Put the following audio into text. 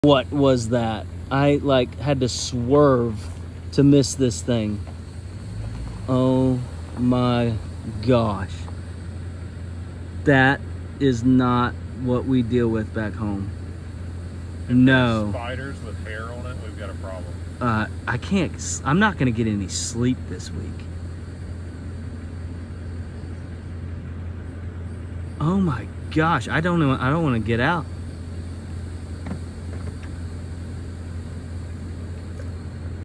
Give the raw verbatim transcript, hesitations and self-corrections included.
What was that? I like had to swerve to miss this thing. Oh my gosh. That is not what we deal with back home. If no. Spiders with hair on it, we've got a problem. Uh, I can't, I'm not gonna get any sleep this week. Oh my gosh, I don't know, I don't wanna get out.